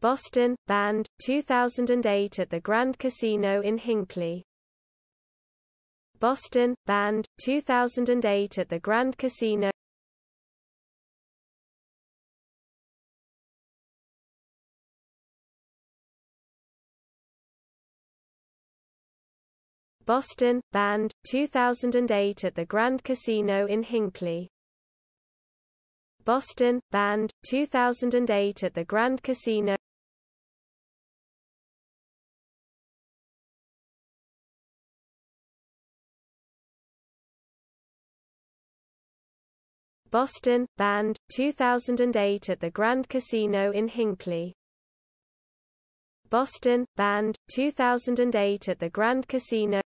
Boston, banned, 2008 at the Grand Casino in Hinckley. Boston, banned, 2008 at the Grand Casino. Boston, banned, 2008 at the Grand Casino in Hinckley. Boston, banned, 2008 at the Grand Casino. Boston, banned, 2008 at the Grand Casino in Hinckley. Boston, banned, 2008 at the Grand Casino.